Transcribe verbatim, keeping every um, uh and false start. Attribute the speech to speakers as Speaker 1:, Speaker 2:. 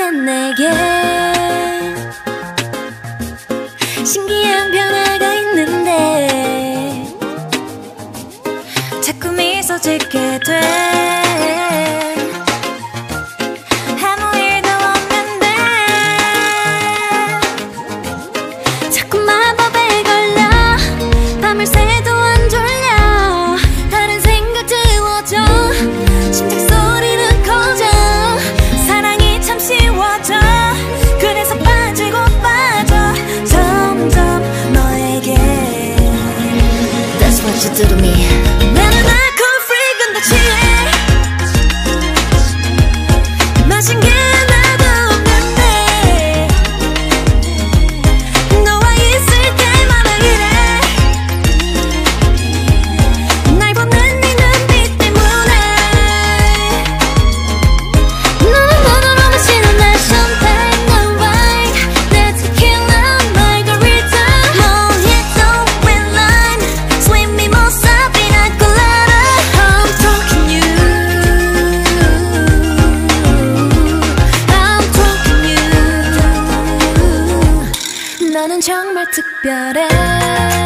Speaker 1: 없는 내게 신기한 변화가 있는데 자꾸 미소 짓게 돼. 아무 일도 없는데 자꾸 마법에 걸려 밤을 새도 안 졸려. 다른 생각 지워져 심장 소리는 커져. 사랑이 참 쉬워져. 그래서 빠지고 빠져 점점 너에게. That's what you do to me. 나는 alcohol free 근데 취해. 마신 게 하나도 없는데 너와 있을 때마다 이래. 날 보는 네 눈빛 때문에. 너는 너로 마시는 내 champagne 내 wine 내 tequila margarita mojito red line sweet mimosa pina colada. I'm talking you. I'm talking you. 너는 정말 특별해.